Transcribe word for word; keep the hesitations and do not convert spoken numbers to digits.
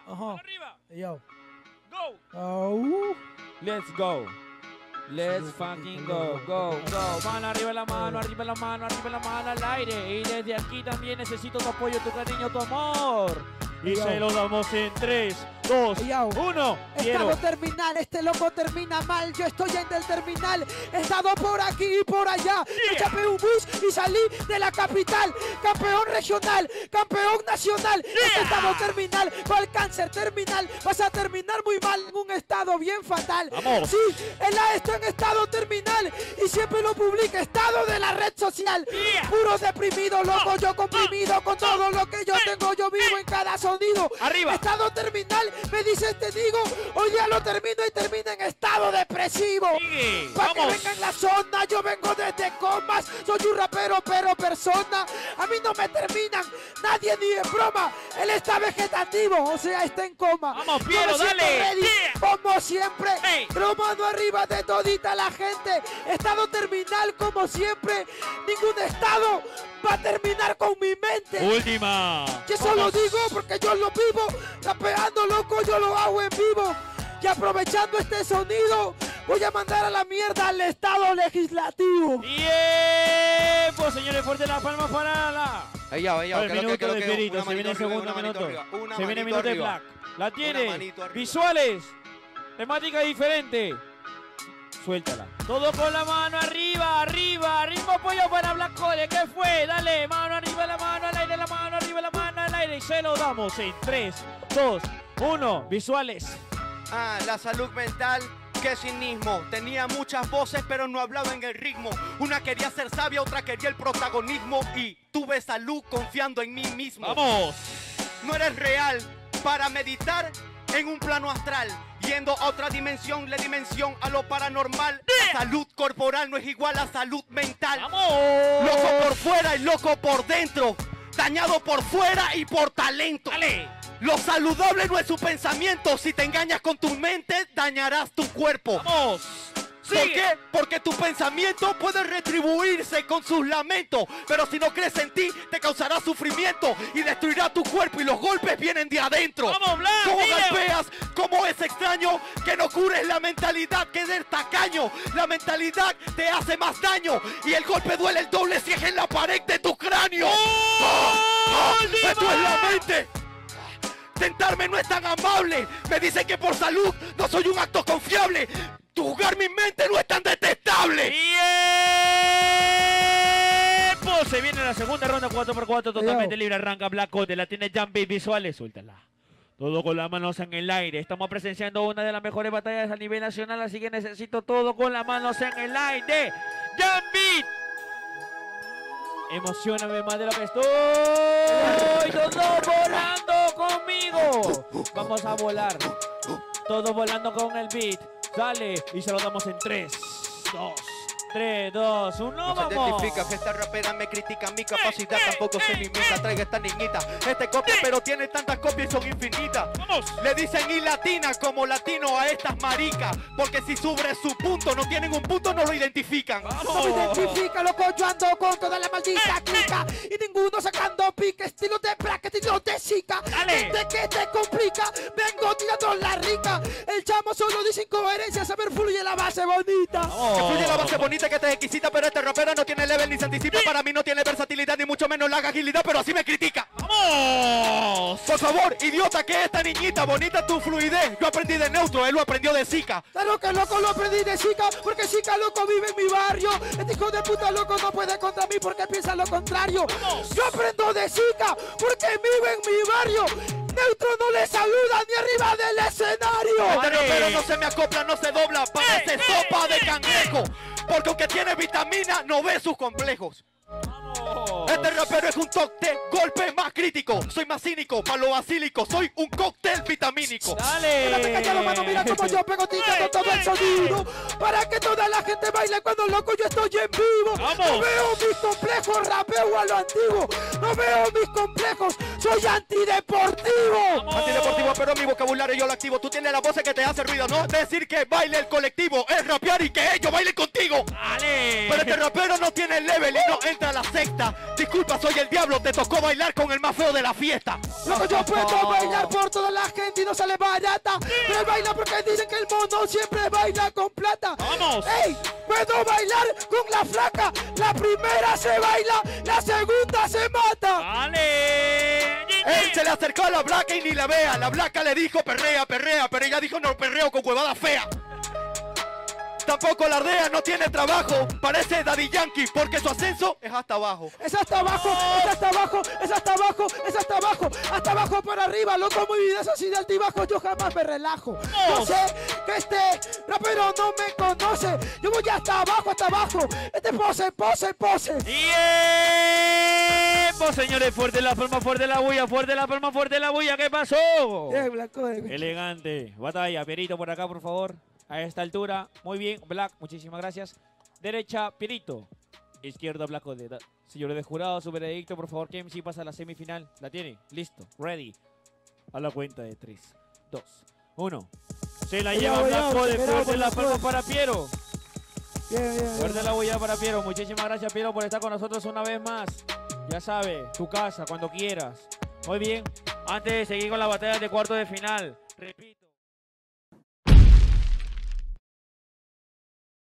Ajá. Arriba. Yo. Go. Oh. Let's go. Let's fucking go, go, go. Mano arriba la mano, arriba la mano, arriba la mano al aire. Y desde aquí también necesito tu apoyo, tu cariño, tu amor. Y Yo. se lo damos en tres, dos, Yo. uno. Quiero. Estado terminal, este loco termina mal. Yo estoy en el terminal. He estado por aquí y por allá. Me Yeah. chapé un bus y salí de la capital. Campeón regional, campeón nacional. Este estado terminal, con el cáncer terminal. Vas a terminar muy mal en un estado bien fatal. Vamos. Sí, el A está en estado terminal y siempre lo publica. Estado de la red social. Yeah. Puro deprimido, loco, yo comprimido. Con todo lo que yo tengo, yo vivo en cada sonido. Arriba. Estado terminal, me dice te digo, hoy día lo termino y termina en estado depresivo. Sigue. Pa' que Vamos. venga en la zona, yo vengo desde comas, soy un rapero pero persona. A mí no me terminan, nadie ni en broma. Él está vegetativo, o sea, está en coma. Vamos, Yo Piero, me siento dale. ready, Yeah. como siempre, Hey. mano arriba de todita la gente. Estado terminal como siempre, ningún estado va a terminar con mi mente. Última. Que eso lo digo porque yo lo vivo, rapeando loco yo lo hago en vivo. Y aprovechando este sonido, voy a mandar a la mierda al Estado Legislativo. Tiempo, señores, fuerte las palmas para la... Ahí ya, ahí ya. Para el que lo que- minuto que lo de que- Pierito, una se viene el manito arriba, segundo una manito minuto. arriba, una Se viene el manito minuto de arriba. Black. La tiene. manito arriba. Visuales. Temática diferente. Suéltala. Todo con la mano arriba, arriba. Ritmo apoyo para Black Cole. ¿Qué fue? Dale, mano arriba, la mano al aire, la mano arriba, la mano al aire. Y se lo damos en tres, dos, uno. Visuales. Ah, la salud mental, qué cinismo. Tenía muchas voces, pero no hablaba en el ritmo. Una quería ser sabia, otra quería el protagonismo. Y tuve salud confiando en mí mismo. Vamos. No eres real para meditar en un plano astral. Yendo a otra dimensión, le dimensión a lo paranormal. La salud corporal no es igual a salud mental. Vamos. Loco por fuera y loco por dentro. Dañado por fuera y por talento. Dale. Lo saludable no es su pensamiento. Si te engañas con tu mente, dañarás tu cuerpo. Vamos. ¿Por Sigue. qué? Porque tu pensamiento puede retribuirse con sus lamentos. Pero si no crees en ti, te causará sufrimiento y destruirá tu cuerpo y los golpes vienen de adentro. Vamos, Blas, ¿Cómo dile. golpeas? ¿Cómo es extraño que no cures la mentalidad que es tacaño? La mentalidad te hace más daño y el golpe duele el doble si es en la pared de tu cráneo. ¡Ah! ¡Ah! ¡Última! ¡Esto es la mente! Tentarme no es tan amable. Me dicen que por salud no soy un acto confiable. Juzgar mi mente no es tan detestable. ¡Tiempo! Se viene la segunda ronda cuatro por cuatro totalmente libre. Arranca Black Code. La tiene Jumpy Visuales. Suéltala. Todo con las manos en el aire. Estamos presenciando una de las mejores batallas a nivel nacional. Así que necesito todo con las manos en el aire. Jumpy. Emocioname más de lo que estoy. Todo volando conmigo. Vamos a volar. Todo volando con el beat. Dale. Y se lo damos en tres, dos, tres, dos, uno. No se Vamos. identifica que esta rapera me critica mi capacidad, tampoco se limita. Traiga esta niñita, este copia, pero tiene tantas copias y son infinitas. Vamos. Le dicen y latina como latino a estas maricas, porque si sobre su punto no tienen un punto, no lo identifican. No me identifica, loco, yo ando con toda la maldita clica y ninguno sacando pique, estilo de bracket, estilo de chica. Dale. Gente que te complica, vengo tirando la rica. El chamo solo dice incoherencias, a ver, fluye la base bonita. Que fluye la base bonita que te exquisita, pero este rapero no tiene level ni se anticipa. Para mí no tiene versatilidad ni mucho menos la agilidad, pero así me critica. ¡Vamos! Por favor, idiota, que esta niñita bonita tu fluidez. Yo aprendí de neutro, él lo aprendió de Zika. Claro que loco lo aprendí de chica, porque chica loco vive en mi barrio. Este hijo de puta loco no puede contra mí porque piensa lo contrario. Yo aprendo de chica porque vive en mi barrio. Neutro no le saluda ni arriba del escenario. Este rapero no se me acopla, no se dobla, parece sopa de cangrejo. Porque aunque tiene vitamina, no ve sus complejos. Este rapero es un toque, golpe más crítico. Soy más cínico, para lo basílico. Soy un cóctel vitamínico. Dale. Quédate callado, mano, mira como yo pego ticando todo el sonido. Para que toda la gente baile cuando loco yo estoy en vivo. Vamos. No veo mis complejos, rapeo a lo antiguo. No veo mis complejos, soy antideportivo. Vamos. Antideportivo, pero mi vocabulario yo lo activo. Tú tienes la voz que te hace ruido, no decir que baile el colectivo. Es rapear y que ellos bailen contigo. Dale. Pero este rapero no tiene level y no entra a la secta. Disculpa, soy y el diablo, te tocó bailar con el más feo de la fiesta. Loco, yo puedo bailar por toda la gente y no sale barata. Pero él baila porque dicen que el mono siempre baila con plata. ¡Vamos! ¡Ey! Puedo bailar con la flaca. La primera se baila, la segunda se mata. ¡Dale! Él se le acercó a la Blanca y ni la vea. La Blanca le dijo perrea, perrea, pero ella dijo no perreo con huevada fea. Tampoco la ardea, no tiene trabajo. Parece Daddy Yankee porque su ascenso es hasta abajo. Es hasta abajo, es hasta abajo, es hasta abajo, es hasta abajo, hasta abajo para arriba, loco, mi vida es así de altibajo, yo jamás me relajo. Yo sé que este rapero no me conoce, yo voy hasta abajo, hasta abajo, este pose, pose, pose. ¡Tiempo, señores! Fuerte la palma, fuerte la bulla, fuerte la palma, fuerte la bulla, ¿qué pasó? Eh, Blanco, eh. Elegante. Batalla, Pierito por acá, por favor. A esta altura. Muy bien, Black, muchísimas gracias. Derecha, Pierito. Izquierda, Black Odeta. Señores de jurado, su veredicto, por favor, que M C pasa a la semifinal. ¿La tiene? Listo, ready. A la cuenta de tres, dos, uno. Se la lleva Black Odeta. Fuerte la palma para Piero. Bien, bien, Fuerte bien. la bulla para Piero. Muchísimas gracias, Piero, por estar con nosotros una vez más. Ya sabe, tu casa, cuando quieras. Muy bien. Antes de seguir con la batalla de cuarto de final, repito.